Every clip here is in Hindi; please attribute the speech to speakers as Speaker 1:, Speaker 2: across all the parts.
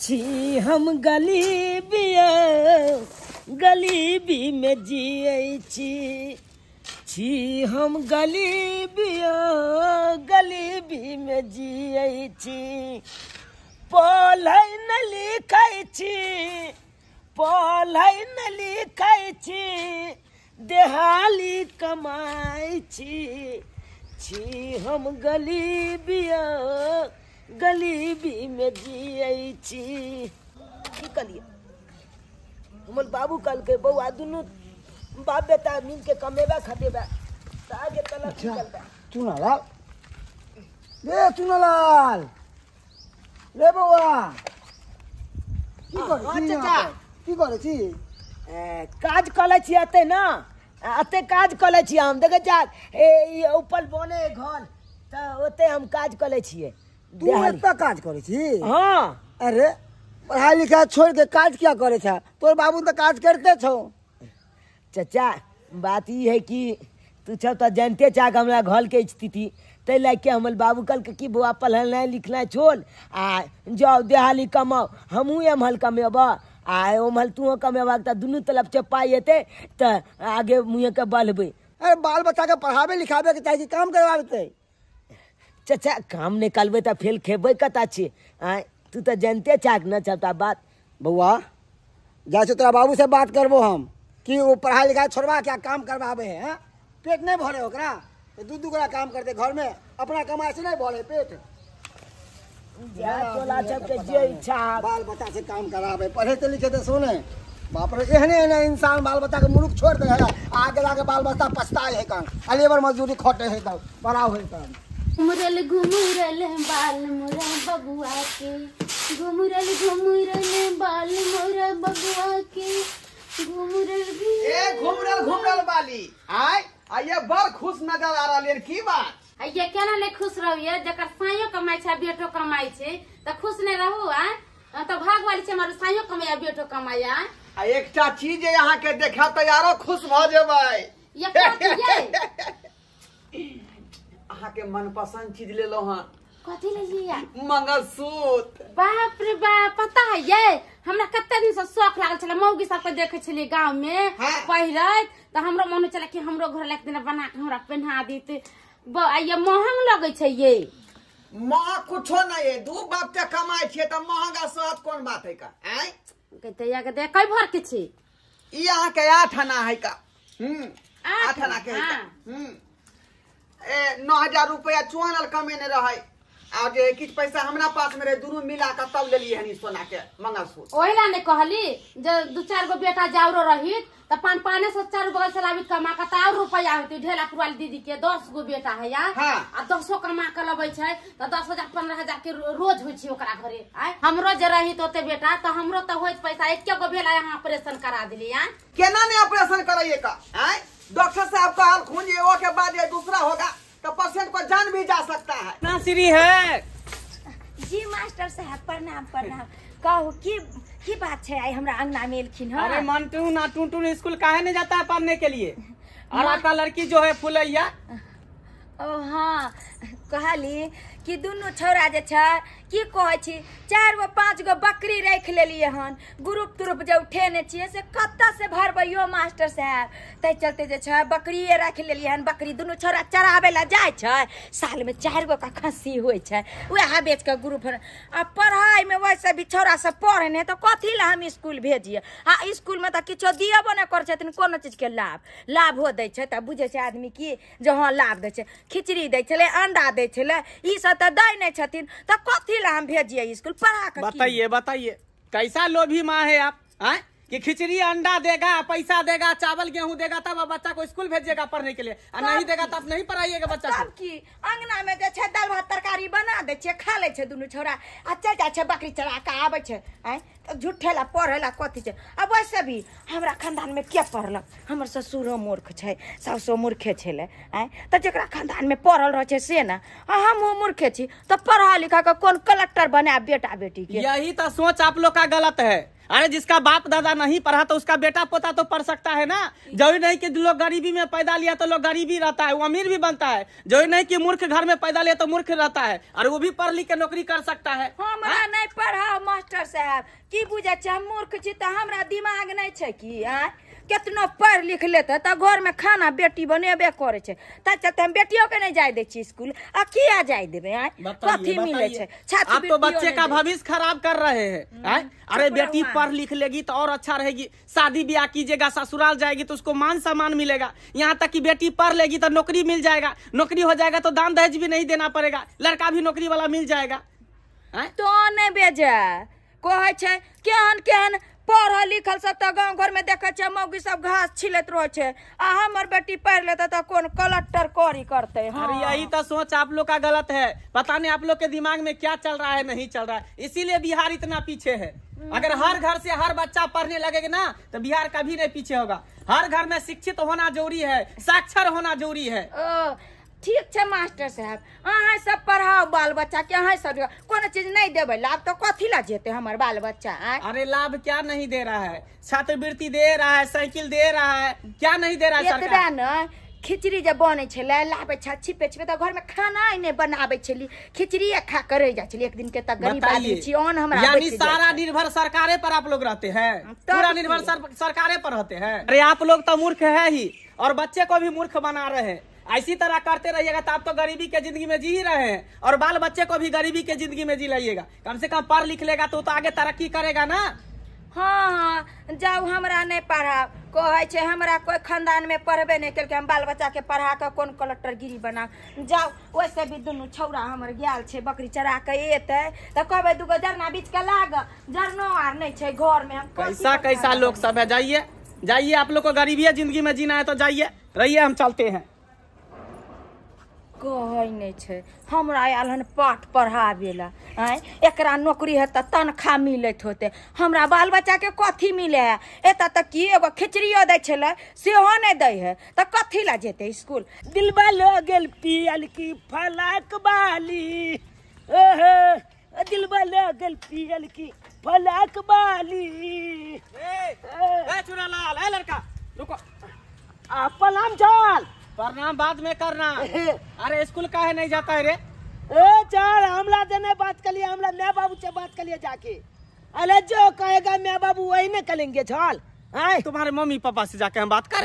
Speaker 1: छी हम गलीबिया गलीबी में जिए छी हम गलीबिया गलीबी में जिए छी पढ़ै न लिखै छी पढ़ै न लिखै छी देहाली कमाई छी हम गलीबिया गलीबी में जिए छी की कलिए हमर बाबू कल के बउआ दुनू बाप बेटा मिल के कमेबा खटेबा त आगे तलक चलबा
Speaker 2: चुनालाल ले चुनालाल ले बउआ की करे छी
Speaker 1: काज कले छी अते ना अते काज कले छी हम देखे जा ए ऊपर बने घर त ओते हम काज कले छिए
Speaker 2: तू इतना काज करे छी
Speaker 1: हां
Speaker 2: अरे पढ़ाई लिखाई छोड़ के काज क्या करे छा तोर बाबू तो काज करते छो
Speaker 1: चाचा बात ई है कि तू सब तो जानते चाह हमरा घर के स्थिति ते लाके हमर बाबू कल के की बुआ पढ़ना लिखना छोड़ आ जाओ देहाली कमाओ हमहू एमहल कमेबा आ ओमहल तू कमेबा त दुनू तरफ से पाई हेते त आगे मुहे के बढ़बे
Speaker 2: अरे बाल बच्चा के पढ़ावे लिखावे के चाहिए काम करवाते
Speaker 1: चाचा काम निकालबे त फेल खेबे कता छी तू तो जानते चाक न चलता बात
Speaker 2: बउआ जैसे तोरा बाबू से बात करबो हम कि वो पढ़ाई लिखाई छोड़वा क्या काम करवावे है पेट नहीं भरे ओकरा तो दू गोरा काम करते घर में अपना कमाई से नहीं भरे पेट
Speaker 1: तोला सबके जे इच्छा
Speaker 2: बाल बच्चा से काम करावे पढ़े तो लिखे तो सुने बाप रे एहने इंसान बाल बच्चा के मुरुख छोड़ दे है आगे लाके बाल बच्चा पछताए है काम लेबर मजदूरी खटे है तब बड़ा होई काम
Speaker 3: घुमुरल बाल मोरा बबुआ के घुमुरल बाल मोरा बबुआ के
Speaker 4: घुमुरल बाली आये बड़ खुश नजर आ रहल की बात
Speaker 3: ये केना ले खुश रहिए जकर साइयो कमाई छै बेटो कमाई छै त खुश नहीं रहू तो भाग वाली छै मारो साइयो कमाया बेटो कमाया
Speaker 4: आ एकटा चीज यहाँ के देखा तो यारो खुश भ जेबै
Speaker 3: ये
Speaker 4: अहाँ के मनपसंद चीज ले लो हां
Speaker 3: कथि ले लिया
Speaker 4: मंगलसूत्र
Speaker 3: बाप रे बाप पता है ये हमरा कते दिन से शौक लागल छले मौगी सब के देखे छले गांव में पहिरत त हमरो मन चले कि हमरो घर ले एक दिन बना के हमरा पहना देते ये महंग लगे छै ये
Speaker 4: मां कुछो नहीं है दू बाप के कमाई छे त महंगा सहत कोन बात है का
Speaker 3: कहते या के कई भर के छी
Speaker 4: ई अहाँ के 8 आना है का 8 आना के है ए 9000 रुपया चुआनल कमेने रहे आ जे किछ पैसा हमरा पास में रहे दुनू मिला के तब लेलिए हनी सोना के मंगलसूत्र
Speaker 3: ओहिला ने कहली जे 2-4 गो बेटा जावरो रही त 5-5 से 4 बगल से लाबित कमा के और रुपया होती ढेला पुरवाली दीदी के 10 गो बेटा है या आ 10 कमा के लबै छै त 10,000-15,000 के रोज होई छै ओकरा घरे हमरो जे रही तोते बेटा त हमरो त होइत पैसा एक गो भेला यहां ऑपरेशन करा दिली
Speaker 4: केना ने ऑपरेशन कराइए का डॉक्टर साहब का हाल खून ये के बाद ये दूसरा होगा तो पेशेंट को जान भी जा सकता है
Speaker 1: नासिरी है
Speaker 5: जी मास्टर साहब प्रणाम प्रणाम कहू की बात है आई हमरा अंगना में एलखिन
Speaker 1: अरे मंटू ना टून स्कूल काहे नहीं जाता है पढ़ने के लिए और आपका लड़की जो है फुलैया
Speaker 5: ओ हाँ कहली कि दुनू छौरा जे छै की कहै छी 4 गो 5 गो बकरी रख लेलिए हन ग्रुप तुरुप जे उठेने छिए से कत्ता से भरबैयो मास्टर साहब तै चलते जे छै बकरिए रख लेलिए हन बकरी दुनू छौरा चराबे ला जाय छै साल में 4 गो का खस्सी होय छै वह बेच के ग्रुप आ पढ़ाई में वैसे भी छौरा सब पढ़े ने तो कथी ला हम स्कूल भेजिए आ स्कूल में त किछो दियबो न कर छथिन कोनो चीज के लाभ हो दै छै त बुझे छै आदमी की जे हां लाभ दै छै खिचड़ी दै छले अंडा दै छले ई सब त दै नै छथिन त कथी ला हम भेजिए स्कूल पढ़ा के
Speaker 1: बताइए कैसा लोभी माँ है आप कि खिचड़ी अंडा देगा पैसा देगा चावल गेहूं देगा तब बच्चा को स्कूल भेजिएगा पढ़ने के लिए और नहीं देगा तब नहीं पढ़ाइएगा बच्चा को
Speaker 5: की अंगना में जे छै दाल भात तरकारी बना दे छै खा ले छै दुनू छौरा आ चल जाय छै बकरी चरा के आबै छै तो झूठे ला पढ़े ला कथी छै अब वैसे भी हमरा खानदान में के पढ़लक हमर ससुरो मूर्ख छै सासो मूर्खे छले त जेकरा खानदान में पढ़ल रह छै से ना हम मूर्खे छी तो पढ़ा लिखा के कौन कलेक्टर बना बेटा बेटी के
Speaker 1: यही तो सोच आप लोग का गलत है
Speaker 6: अरे जिसका बाप दादा नहीं पढ़ा तो उसका बेटा पोता तो पढ़ सकता है ना। जरूरी नहीं कि लोग गरीबी में पैदा लिया तो लोग गरीबी रहता है, वो अमीर भी बनता है। जरूरी नहीं कि मूर्ख घर में पैदा लिया तो मूर्ख रहता है, और वो भी पढ़ लिख के नौकरी कर सकता है।
Speaker 5: हमरा नहीं पढ़ा मास्टर साहब, की बुझे छे हम मूर्ख छी तो हमरा दिमाग नहीं छे की कितना पढ़ लिख लेते तो घर में खाना बेटी बनेबे करे छे, चलते हम बेटियों के नहीं जाए दे छी स्कूल। आ किया जाए देबे कथी मिले छे?
Speaker 6: आप तो बच्चे का भविष्य खराब कर रहे हैं। अरे बेटी पढ़ लिख लेगी तो और अच्छा रहेगी, शादी ब्याह कीजिएगा, ससुराल जाएगी तो उसको मान सम्मान मिलेगा। यहाँ तक कि बेटी पढ़ लेगी तो नौकरी मिल जाएगा, नौकरी हो जाएगा तो दान दहेज भी नहीं देना पड़ेगा, लड़का भी नौकरी वाला मिल जाएगा।
Speaker 5: तो नहीं बेजा कहे छे केहन केहन पढ़ल लिखल सब तो गाँव घर में देखे छे मौगी सब घास छिलत रहे छे, आ हमर बेटी पढ़ लेता तो कौन कलेक्टर करी करते।
Speaker 6: अरे यही तो सोच आप लोग का गलत है। पता नहीं आप लोग के दिमाग में क्या चल रहा है, नहीं चल रहा है, इसीलिए बिहार इतना पीछे है। अगर हर घर से हर बच्चा पढ़ने लगेगा ना तो बिहार कभी नहीं पीछे होगा। हर घर में शिक्षित होना जरूरी है, साक्षर होना जरूरी है।
Speaker 5: ठीक है मास्टर साहब, अहाँ सब पढ़ाओ बाल बच्चा के, अहाँ सब कोनो चीज नहीं देवे लाभ तो कथी ला जेते हमार बाल बच्चा।
Speaker 6: अरे लाभ क्या नहीं दे रहा है, छात्रवृत्ति दे रहा है, साइकिल दे रहा है, क्या नहीं दे रहा है सरकार?
Speaker 5: न खिचड़ी जब बने छले लाबे छिपे छिपे तो घर में खाना ही नहीं बनाबे छली, खिचड़ी खा कर रह जा छली। एक दिन के तक गरीब आदमी छी ओन हमरा
Speaker 6: यानी सारा निर्भर सरकारे पर आप लोग रहते हैं, पूरा निर्भर सरकारे पर रहते हैं। अरे आप लोग तो मूर्ख है ही और बच्चे को भी मूर्ख बना रहे हैं। ऐसी तरह करते रहिएगा तो आप तो गरीबी के जिंदगी में जी ही रहे हैं, और बाल बच्चे को भी गरीबी के जिंदगी में जी लाइएगा। कम से कम पढ़ लिख लेगा तो आगे तरक्की करेगा ना।
Speaker 5: हाँ जाओ हमरा नहीं पढ़ा कहे छे, हमरा कोई खानदान में पढ़बे नहीं करके हम बाल बच्चा के पढ़ा के कौन कलेक्टर गिरी बना। जाओ वैसे भी दुनू छौरा हमर गेल छे बकरी चरा के एते तो कहबे दुगो जरना बीच के लाग, जरनो आर नहीं छे घर में। हम
Speaker 6: कैसा कैसा लोग सब है। जाइए जाइए, आप लोग को गरीबी जिंदगी में जीना है तो जाइए, रहिए, हम चलते हैं।
Speaker 5: कहे नहीं छे हमरा आयल हन पाठ पढ़ावे ला, एकरा नौकरी है तो तनख्वाह मिलत होते, हमरा बाल बच्चा के कथी मिले है? एता तक की एगो खिचड़ियो दे छले सेहो नहीं दे है तो कथी ला जेते स्कूल?
Speaker 1: दिलबा लगल पियल की फलाक बाली, ओहो दिलबा लगल पियल की फलाक बाली।
Speaker 6: चुनालाल है लड़का, रुको।
Speaker 1: प्रणाम चल।
Speaker 6: प्रणाम बाद में करना। अरे स्कूल काहे नहीं जाता है रे?
Speaker 1: चल हमला देने बात कर लिए, हमला मैं बाबू से बात कर लिए जाके। अरे जो कहेगा मैं बाबू वही न करेंगे। चल
Speaker 6: तुम्हारे मम्मी पापा से जाके हम बात करें।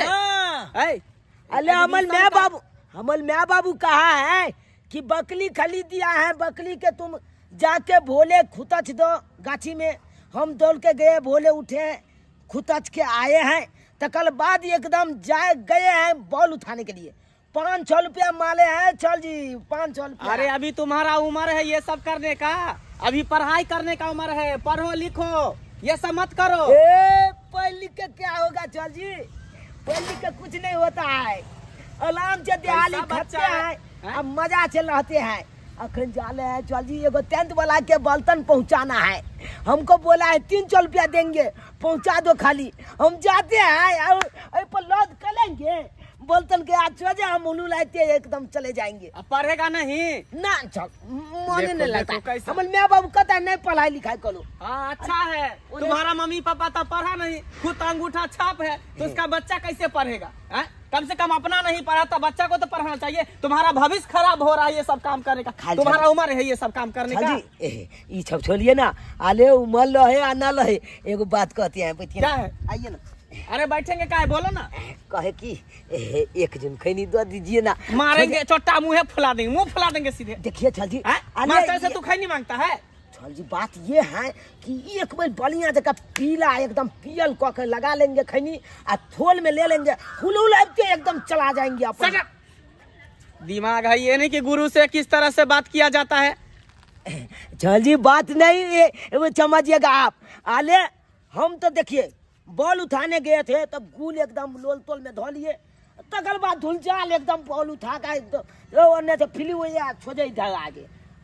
Speaker 1: अरे हमल मैं बाबू कहा है कि बकरी खरीद दिया है, बकरी के तुम जाके भोले खुतच दो गाछी में। हम दौड़ के गए, भोले उठे, खुतच के आए हैं, तो कल बाद एकदम गए हैं बॉल उठाने के लिए। 500 रुपया माले हैं। चल जी 500 रुपया।
Speaker 6: अरे अभी तुम्हारा उम्र है ये सब करने का, अभी पढ़ाई करने का उम्र है, पढ़ो लिखो, ये सब मत करो।
Speaker 1: पढ़ लिख के क्या होगा? चल जी पढ़ लिख के कुछ नहीं होता है, आराम से दिहाड़ी खाते हैं, अब मजा से रहते हैं। अखन जाले है चल जी एगो 10th वाला के बर्तन पहुंचाना है, हमको बोला है 300 रुपया देंगे, पहुंचा दो खाली। हम जाते हैं और पर लौट करेंगे बर्तन के आज सोचे हम उल्लू लाते एकदम चले जाएंगे।
Speaker 6: पढ़ेगा नहीं
Speaker 1: ना, चल मन नहीं लगता। हमल मैं बाबू कहता है नहीं पढ़ाई लिखाई करो।
Speaker 6: हाँ अच्छा है, तुम्हारा मम्मी पापा तो पढ़ा नहीं, खुद अंगूठा छाप है, तो उसका बच्चा कैसे पढ़ेगा? कम से कम अपना नहीं पढ़ा तो बच्चा को तो पढ़ाना चाहिए। तुम्हारा भविष्य खराब हो रहा है ये सब काम करने का, तुम्हारा उम्र है ये सब काम करने का।
Speaker 1: ये सब छोड़िए ना, आले उम्र लहे आ ना लहे, एगो बात कहते हैं,
Speaker 6: क्या है?
Speaker 1: आइए ना।
Speaker 6: अरे बैठेंगे क्या है, बोलो ना।
Speaker 1: कहे कि एक जन खैनी दो दीजिए ना।
Speaker 6: मारेंगे चोटा मुँह फुला देंगे, मुँह फुला देंगे सीधे।
Speaker 1: देखिए छल जी
Speaker 6: मास्टर से तू खैनी मांगता है।
Speaker 1: छल जी बात ये है कि एक बार बढ़िया जगह पीला एकदम पियल कह लगा लेंगे खैनी, आ थोल में ले लेंगे, हुलूल एकदम चला जाएंगे अपन।
Speaker 6: दिमाग है ये नहीं कि गुरु से किस तरह से बात किया जाता है।
Speaker 1: छल जी बात नहीं वो समझिएगा आप। आले हम तो देखिए बॉल उठाने गए थे तब गुल एकदम लोल तोल में धो लिए, तकर बाद धुलचाल एकदम बॉल उठा कर से फिली हुई छोड़े इधर आगे।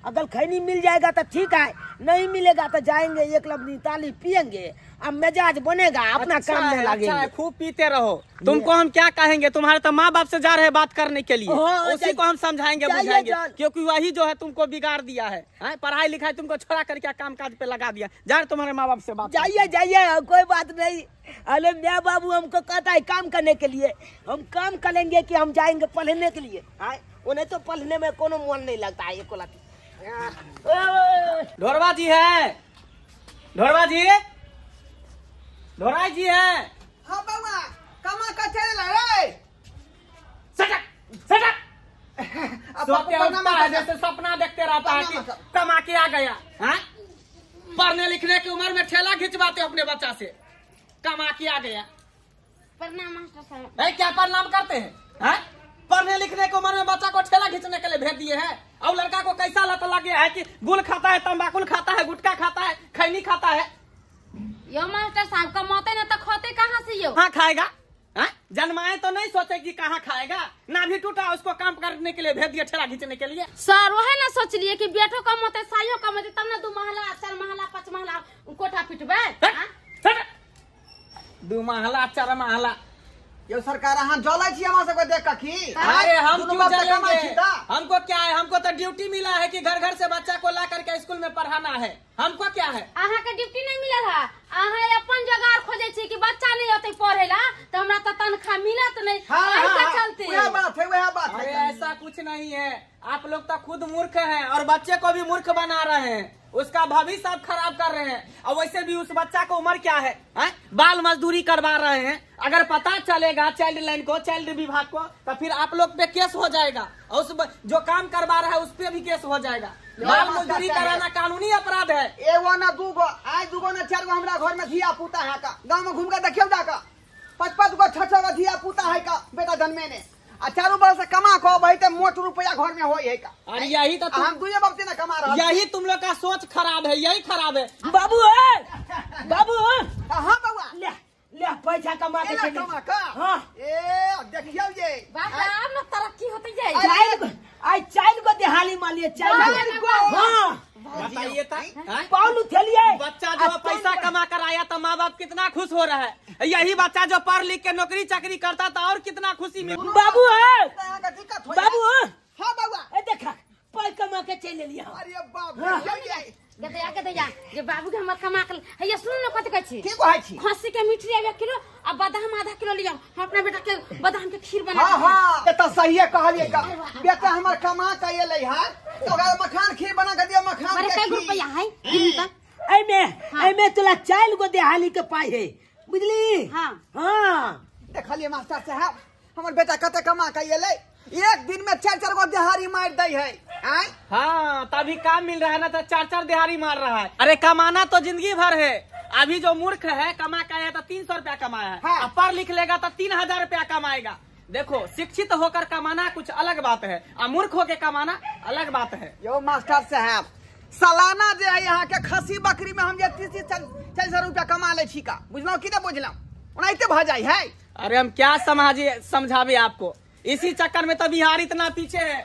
Speaker 1: अगर खैनी मिल जाएगा तो ठीक है, नहीं मिलेगा तो जाएंगे एक लबनी ताली पियेंगे, अब मिजाज बनेगा, अपना काम में लगेंगे।
Speaker 6: खूब पीते रहो। तुमको हम क्या कहेंगे, तुम्हारे तो माँ बाप से जा रहे बात करने के लिए, उसी को हम समझाएंगे बुझाएंगे, क्योंकि वही जो है तुमको बिगाड़ दिया है। पढ़ाई लिखाई तुमको छोड़ा करके काम काज पे लगा दिया। जा तुम्हारे माँ बाप से बात।
Speaker 1: जाइए जाइए, कोई बात नहीं। अरे मेरा बाबू हमको कहता है काम करने के लिए, हम काम करेंगे कि हम जाएंगे पढ़ने के लिए। उन्हें तो पढ़ने में कोनो मन नहीं लगता है।
Speaker 6: ढोरवा जी है, ढोरवा जी, ढोराई जी है।
Speaker 4: हाँ बाबा, कमा का चल रे।
Speaker 6: सटक सटक उठता है जैसे सपना देखते रहता है कि कमा के आ गया। पढ़ने लिखने की उम्र में ठेला खिंचवाते अपने बच्चा से, कमा के आ गया।
Speaker 3: प्रणाम मास्टर साहब।
Speaker 6: क्या प्रणाम करते हैं? पढ़ने लिखने की उम्र में बच्चा को ठेला खींचने के लिए भेज दिए हैं। और लड़का को कैसा लत लग गया है कि गुल खाता है, तंबाकू खाता है, गुटखा खाता है, खैनी खाता है।
Speaker 3: यो मास्टर साहब कमाते ना तो खाते कहाँ से यो?
Speaker 6: हाँ खाएगा। जन्माए तो नहीं सोचे कि कहाँ खाएगा, ना भी टूटा उसको काम करने के लिए भेज दिया ठेला खींचने के लिए।
Speaker 3: सर वही ना सोच लिए कि बेटो कमाते साइयो कमाते तब ना 2 महला 4 महला 5 महला कोठा पिटबे।
Speaker 6: 2 महला 4 महला
Speaker 4: यो सरकार अहाँ जलै छी हमरा सबके देख की।
Speaker 6: अरे हम क्यों
Speaker 4: कमाई छी
Speaker 6: जलेंगे? हमको क्या है, हमको तो ड्यूटी मिला है कि घर घर से बच्चा को ला करके स्कूल में पढ़ाना है। हमको क्या है?
Speaker 3: अहाँ के ड्यूटी नहीं मिला था, अहाँ अपन जगार खोजे छी कि बच्चा नहीं होते पढ़े ला तो हमरा तो तनख्वाह मिलत नहीं। चलते
Speaker 4: वह बात है, वह बात
Speaker 6: अरे
Speaker 4: है।
Speaker 6: ऐसा कुछ नहीं है, आप लोग तो खुद मूर्ख हैं और बच्चे को भी मूर्ख बना रहे हैं, उसका भविष्य आप खराब कर रहे हैं। और वैसे भी उस बच्चा को उम्र क्या है? बाल मजदूरी करवा रहे हैं। अगर पता चलेगा चाइल्ड लाइन को, चाइल्ड विभाग को, तो फिर आप लोग पे केस हो जाएगा और उस जो काम करवा रहा है उस पे भी केस हो जाएगा। बाल मजदूरी कराना कानूनी अपराध है।
Speaker 4: एगो ना दूगो, आज दूगो ना 4 गो हमरा घर में धिया पुता है का, गाँव में घूम कर देखियो जाकर 5-5 गो 6-6 गो धिया पुता है का बेटा जन्मे ने, आ 4 बरस से कमा को बहुत मोट रुपया घर में हो का।
Speaker 6: अरे यही तो
Speaker 4: हम 2 वक्त ना कमा रहा।
Speaker 6: यही तुम लोग का सोच खराब है, यही खराब है।
Speaker 1: बाबू बाबू
Speaker 4: हाँ बाबा,
Speaker 1: ले ले पैसा कमा के चले।
Speaker 4: कमा का।
Speaker 1: हाँ
Speaker 4: ए देखियो ये
Speaker 3: बाबा अब ना तरक्की होती जाए।
Speaker 1: चाइल्ड को दिहाली मालिए, चाइल्ड को। हाँ
Speaker 6: बताइए
Speaker 1: पाउलू थेलिए।
Speaker 6: बच्चा जो पैसा कमा कर आया तो माँ बाप कितना खुश हो रहा है। यही बच्चा जो पढ़ लिख के नौकरी चाकरी करता था और कितना खुशी मिली।
Speaker 1: बाबू है बाबू।
Speaker 4: हाँ बाबा,
Speaker 1: देखा पैसा कमा के चले लिया।
Speaker 4: अरे बाप
Speaker 3: गदया जे बाबू के हमर कमा के हे सुन न कत कहै छी
Speaker 4: की कहै छी?
Speaker 3: खस्सी के मिठरी 1 किलो आ बादाम आधा किलो लिया, हम अपना बेटा के बादाम के खीर बना।
Speaker 4: हाँ हाँ, ये तो सही है कहलिए का। बेटा हमर कमा के एलै है तो ओकरा मखान खीर बना के दियो, मखान
Speaker 3: अरे
Speaker 4: के
Speaker 3: कई
Speaker 4: खीर।
Speaker 3: रुपया है दिन
Speaker 1: एमे तोला चाइल्ड को दिहाली के पाई है, बुझली?
Speaker 3: हां
Speaker 1: हाँ
Speaker 4: देखलिए मास्टर साहब, हमर बेटा कते कमा के एलै, एक दिन में 4-4 गो दिहाड़ी मार दै है।
Speaker 6: हाँ तभी काम मिल रहा है ना, तो 4-4 दिहाड़ी मार रहा है। अरे कमाना तो जिंदगी भर है। अभी जो मूर्ख है कमा के आया तो 300 रुपया कमाया है।
Speaker 4: हाँ।
Speaker 6: अब पढ़ लिख लेगा तो 3000 रुपया कमाएगा। देखो शिक्षित होकर कमाना कुछ अलग बात है और मूर्ख होकर कमाना अलग बात है।
Speaker 4: यो मास्टर साहब, सालाना जे है यहाँ के खस्सी बकरी में हम जे 30-40 रुपया कमा ले छी का, बुझलो कि नहीं बुझलो? उनाइते भ जाई है।
Speaker 6: अरे हम क्या समझावे आपको, इसी चक्कर में तो बिहार इतना पीछे है।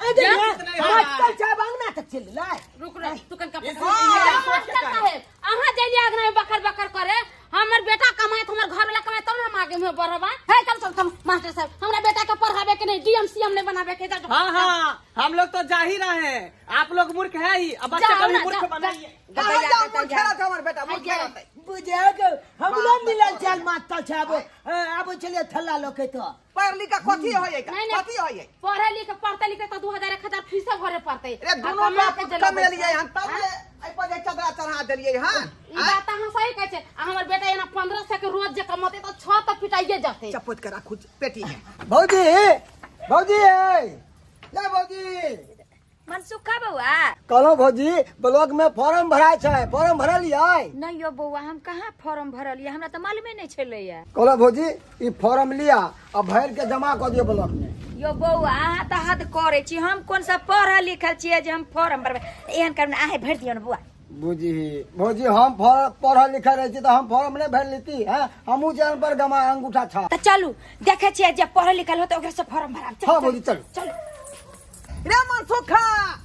Speaker 1: तक चल
Speaker 3: रुक रे तू कन का
Speaker 6: करता
Speaker 3: है अहाँ जइए आगना में बकर बकर करे, हमर बेटा कमाए तो हमर घर वाला कमाए तब हम आगे में बढ़बा है। चल मास्टर साहब, हमरा बेटा के पढ़ावे के नहीं, डीएम सीएम नहीं बनावे के।
Speaker 6: हाँ हाँ हम लोग तो जा ही रहे हैं, आप लोग मूर्ख है ही, अब बच्चे को भी मूर्ख बनाइए।
Speaker 4: हमर बेटा
Speaker 1: हम लोग मिलल चल मास्टर साहब, अब चलिए थल्ला लोके तो
Speaker 4: पढ़ लिख के कथी होय का,
Speaker 3: नहीं,
Speaker 4: कथी होय?
Speaker 3: पढ़े लिखे पढ़ते लिखे तो 2000-1000 फीस भरे पड़ते।
Speaker 4: अरे दोनों बाप कमेलिए हम तब ले आई पर चदरा चढ़ा देलिए। हां
Speaker 3: ई बात हम सही कहै छै। हमर बेटा एना 1500 के रोज जे कमाते तो 6 तक पिटाइए जाते।
Speaker 4: चपोत करा खुद पेटी में।
Speaker 2: भौजी भौजी ले भौजी
Speaker 5: मनसुखा बउआ
Speaker 2: कहलो भौजी ब्लॉक में फॉर्म भराय छै, फॉर्म भरलियै?
Speaker 5: नहीं यो बउआ हम कहाँ फॉर्म भरलियै, हमरा तो मालूमे नहीं छलैया।
Speaker 2: कहलो भौजी ई फॉर्म लिया और भर के जमा कर दियो ब्लॉक में।
Speaker 5: यो बउआ अहाँ तो हद करे छी, हम कौन सा पढ़ल लिखल छियै जे हम फॉर्म भरबै? एहन करना आहे भर दियो न बुआ।
Speaker 2: भौजी हम पढ़ल लिखल रहे छी तो हम फॉर्म नहीं भर लेती है, हमू चैनल पर गमा अंगूठा छा।
Speaker 5: तो चलू देखे छियै जे पढ़ल लिखल होते ओकरा से फॉर्म भरा।
Speaker 2: हाँ भौजी चल
Speaker 5: चल
Speaker 4: रे मनसुखा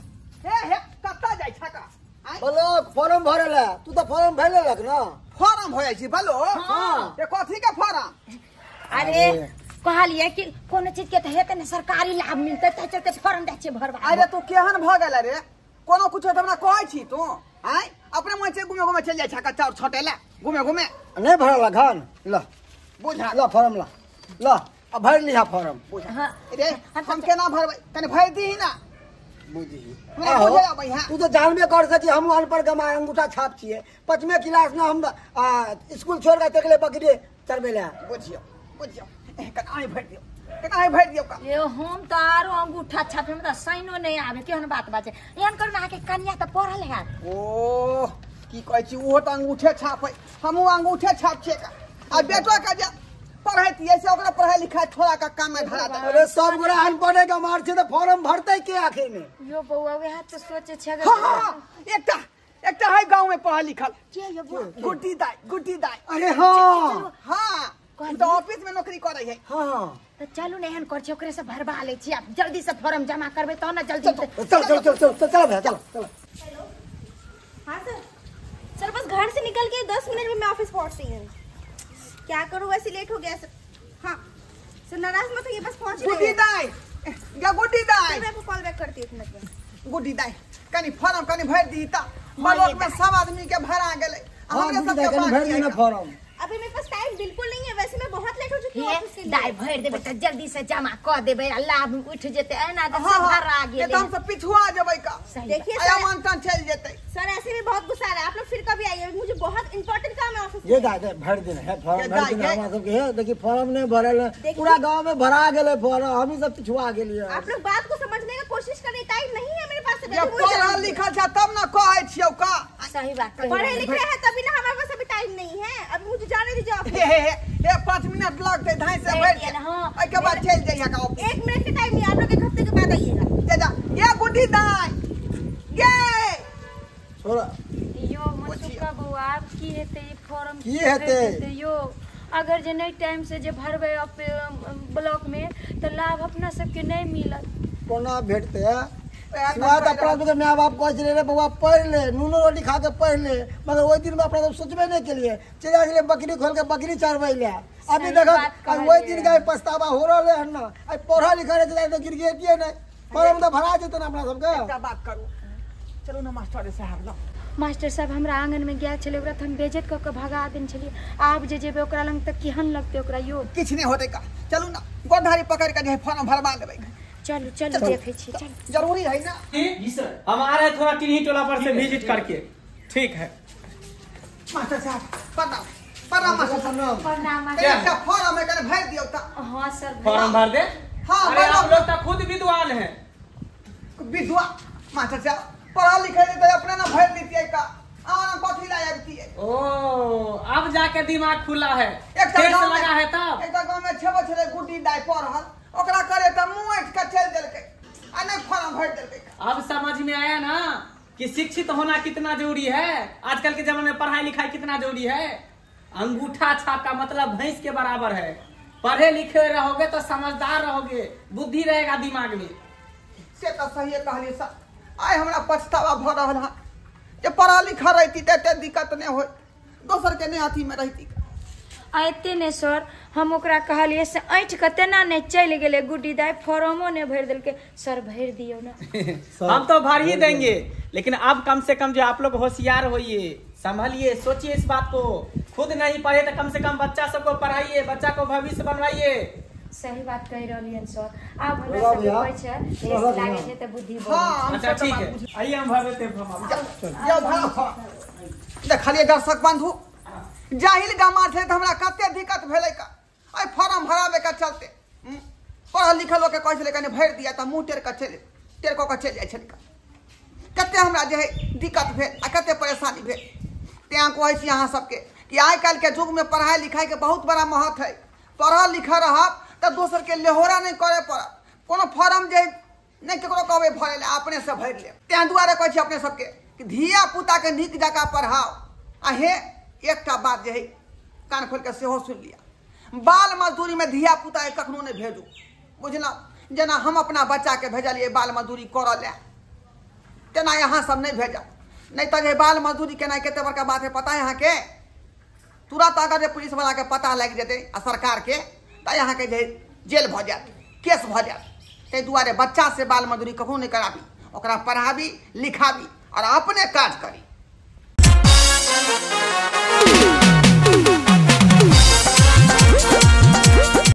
Speaker 4: हे कत्ता जाय छका
Speaker 2: ब्लॉक फॉर्म भरेला तू तो फॉर्म भर लेलक ना
Speaker 4: फॉर्म हो जाइ छी भलो
Speaker 2: हाँ।
Speaker 4: ये कथी के फॉर्म
Speaker 5: अरे कहलिए कि कोनो चीज के हेते ने सरकारी लाभ मिलते त चलते फॉर्म दै छै भरवा
Speaker 4: अरे तू केहन भ गेल रे कोनो कुछ त हमरा कहै छी तू आय अपने मन से घुमे घुमे चल जाय छका चाउर छटेला घुमे घुमे
Speaker 2: नहीं भरला घन ल
Speaker 4: बुझा
Speaker 2: ल फॉर्म ल अब भर लिहा फॉर्म
Speaker 5: हां
Speaker 4: रे हम केना भरबै तने भर दी ना
Speaker 2: बुझी
Speaker 4: हमरा बुझे आबै हां
Speaker 2: तू तो जानबे कर सकी हम अनपढ़ गमा अंगूठा छाप छिए 5वें क्लास में हम स्कूल छोड़ के तकले बकरी चरबे ले
Speaker 4: बुझियो कना ही भर दियो का
Speaker 5: ये हम तो आरो अंगूठा छापे में त साइनो नहीं आवे केहन बात बाजे एहन कर ना के कन्या त पढ़ल है
Speaker 4: ओ की कहै छी ओहो त अंगूठे छाप है हमहु अंगूठे छाप छिए का आ बेटो का जे पढ़ैती ऐसे ओकरा पढ़ाई लिखाई थोड़ा का काम में धरा दे
Speaker 2: अरे सब गोरा अनपढ़े का मार छे तो फॉर्म भरते के आखिर में
Speaker 5: यो बउआ वे हाथ तो सोचे छै
Speaker 4: हां एकटा है गांव में पढ़ा लिखल
Speaker 5: के यो बउआ
Speaker 4: गुड्डी दाई
Speaker 2: अरे हाँ
Speaker 4: हां तो ऑफिस में नौकरी करे है
Speaker 2: हाँ
Speaker 5: तो चलू ने एहन कर छै ओकरे से भरवा ले छी आप जल्दी से फॉर्म जमा करबे तो ना जल्दी
Speaker 2: चल भैया चल
Speaker 7: हाँ सर बस घर से निकल के 10 मिनट में मैं ऑफिस पहुंच रही हूँ क्या करूँ वैसे लेट हो गया सर हाँ सर नाराज मत होइए बस पहुंच
Speaker 4: गुड्डी दाई गुड्डी दाई
Speaker 7: मैं आपको कॉल बैक करती हूँ 1 मिनट में
Speaker 4: गुड्डी दाई कनी फॉर्म कनी भर दी ता ब्लॉक में सब आदमी के भरा गेले हमरे सब के
Speaker 2: भर देना फॉर्म
Speaker 7: अभी मेरे पास टाइम बिल्कुल नहीं है वैसे मैं बहुत लेट हो चुकी हूँ ऑफिस के लिए
Speaker 5: दाई भर देबे त जल्दी से जमा कर देबे लाभ उठ जेते एना त
Speaker 4: हाँ,
Speaker 5: सब भरा
Speaker 4: ये
Speaker 5: गेले
Speaker 4: तो हम सब पिछुआ जबै का
Speaker 7: देखिए
Speaker 4: आया
Speaker 7: सर
Speaker 4: मानतन चल जेते
Speaker 7: सर ऐसे भी बहुत गुस्सा आ रहा है आप लोग फिर कभी आइए मुझे बहुत इंपॉर्टेंट काम है ऑफिस
Speaker 2: ये दादा भर देना है फॉर्म
Speaker 4: ये
Speaker 2: भर देना
Speaker 4: दाई,
Speaker 2: हमरा सब के है देखिए फॉर्म नहीं भरल है
Speaker 7: देखिए।
Speaker 2: पूरा गांव में भरा गेले फॉर्म हम ही सब पिछुआ गेलिए
Speaker 7: आप लोग बात को समझने का कोशिश करें टाइम नहीं है मेरे पास
Speaker 4: ये पढ़ल लिखल छ तब ना कहै छियौ का
Speaker 5: सही बात
Speaker 7: पढ़े लिखे हैं तभी ना हमारे पास अभी टाइम नहीं है अभी मुझे जाने दीजिए ऑफिस
Speaker 4: हे 5 मिनट लगते ढाई से भर के ओइ के बाद चल जाइए का ऑफिस
Speaker 7: 1 मिनट का टाइम नहीं आप लोग 1 हफ्ते के बाद आइएगा
Speaker 4: जा ये गुड्डी दाई ये
Speaker 2: छोड़ा
Speaker 5: यो मसुका बउआ की हेते ई फॉर्म
Speaker 2: की हेते?
Speaker 5: यो अगर जे नहीं टाइम से जे भरबे ब्लॉक में तो लाभ अपना सबके नहीं मिलत
Speaker 2: कोना भेटते है शुरुआत अपना तो माँ बाप कह रे बउआ पढ़ ले नूनो रोटी खा के पढ़ ले मगर वही दिन में अपना तो सोचबे नहीं के लिए चले गेले बकरी खोल के बकरी चरबै ले अभी देखो वही दिन का पछतावा हो रहले है ना आई पढ़ा लिखा रहे तो गिरगिटिए नहीं फॉर्म तो भरा जेते ना अपना सबके
Speaker 4: क्या बात करू चलो ना मास्टर साहब लो
Speaker 5: मास्टर साहब हमरा आंगन में गया छले ओकरा हम बेइज्जत क के भगा देन छलिए आब जे जेबे ओकरा लंग तक केहन लगते ओकरा यो
Speaker 4: किछ नहीं होते का चलू ना गोधारी पकड़ के जे फॉर्म भरवा लेबै
Speaker 5: चलो चलो देखे छी चल
Speaker 4: जरूरी है ना
Speaker 6: जी सर हम आ रहे हैं थोड़ा किन्हीं टोला पर से विजिट करके ठीक है
Speaker 4: मास्टर साहब प्रणाम मास्टर साहब
Speaker 5: प्रणाम
Speaker 4: क्या फॉर्म है कने भर दियो ता
Speaker 5: हां सर
Speaker 6: फॉर्म भर दे
Speaker 4: हाँ,
Speaker 6: अरे
Speaker 4: भरो।
Speaker 6: आप लोग तो खुद विद्वान हैं
Speaker 4: विधवा मास्टर साहब पढ़ा लिखा तो अपने ना भर देती का आना कथी ला आबती है
Speaker 6: ओ अब जाके दिमाग खुला है
Speaker 4: एक
Speaker 6: टेस्ट लगा है तब
Speaker 4: एक गांव में छेबो छले गुड्डी दाई पढ़ल ओकरा करे त मुंह ऐठ के चल देलकै आ नहीं फॉर्म भर देलकै
Speaker 6: अब समझ में आया ना कि शिक्षित होना कितना जरूरी है आजकल के जमाने में पढ़ाई लिखाई कितना जरूरी है अंगूठा छाप का मतलब भैंस के बराबर है पढ़े लिखे रहोगे तो समझदार रहोगे बुद्धि रहेगा दिमाग में
Speaker 4: से तो सही कहली सर आइ हमरा पछतावा भ रहल है जे पढ़ा लिखा रहती त एते दिक्कत नहीं होय दोसर के नहीं अथी में रहती
Speaker 5: आते ने सर हम ओकरा कहलिए से ऐठ के तेना नहीं चल गेले गुड्डी दाई फॉर्मो नहीं भर देलके सर भर दियो ना
Speaker 6: हम तो भर ही देंगे लेकिन अब कम से कम जो आप लोग होशियार होइए संभलिए सोचिए इस बात को खुद नहीं पढ़े तो कम से कम बच्चा सबको पढ़ाइए बच्चा को भविष्य बनवाइए
Speaker 5: सही बात कह रहलियन सर अब हमरा सब कहै छै टेस्ट लागे छै त बुद्धि बढ़
Speaker 4: हां
Speaker 6: अच्छा ठीक है आइए हम भर देते हैं फॉर्म
Speaker 4: जाओ भरा देखलिए दर्शक बंधु जाहिल गामा थे तो हमरा कते दिक्कत भेलै का आई फॉर्म भरावे का चलते पढ़ल लिखल लोग के कहै छले कने भर दिया त मुंह टेर क चल जाय छल कते हमरा जे है दिक्कत भेल आ कते परेशानी भेल तें कहै छी अहाँ सबके कि आइ काल्हि के युग में पढ़ाई लिखाई के बहुत बड़ा महत्व है पढ़ल लिखल रहब त दोसर के लेहोरा नहीं करे पड़त कोनो फॉर्म जे नहीं केकरो कहबे भरे ले अपने से भर ले तें दुआरे कहै छी अपने सबके कि धिया पुता के नीक जगह पढ़ाओ आ हे एकटा बात जे है कान खोल के सेहो सुन लिया बाल मजदूरी में धिया पुता के कखनो नहीं भेजू बुझलौ जना हम अपना बच्चा के भेजलिए बाल मजदूरी करऽ ले तेना यहाँ सब नहीं भेजा, नहीं तो ये बाल मजदूरी केना केते बड़का बात है पता है यहाँ के। तुरंत अगर पुलिस वाला के पता लग जेते आ सरकार के तो यहाँ के जेल भ जात, केस भ जात। ते दुआरे बच्चा से बाल मजदूरी कखनो नहीं कराबी, ओकरा पढ़ाबी लिखाबी और अपने काज करी।